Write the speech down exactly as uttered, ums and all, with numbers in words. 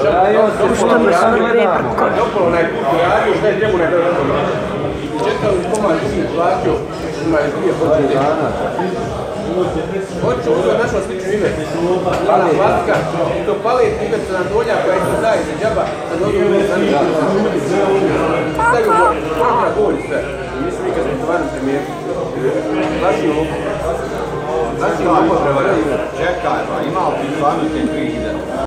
Što mi se ne preko? Dopolo onaj radio, šta je njemu ne dobro. Čekali komad njih platio, ima je dvije godine. Hoću uzeti našo slično ime. Hvala Vaska, to palet ime se nam dolja koja je to daje za džaba, sad odmah uvijek za njih. Stavio bolje, kontra bolje sve. Mi smo nikad smo stvarno premijer. Vašno ovo. Vašno ovo treba. Čekaj, imao ti stvarno te tri hiljade.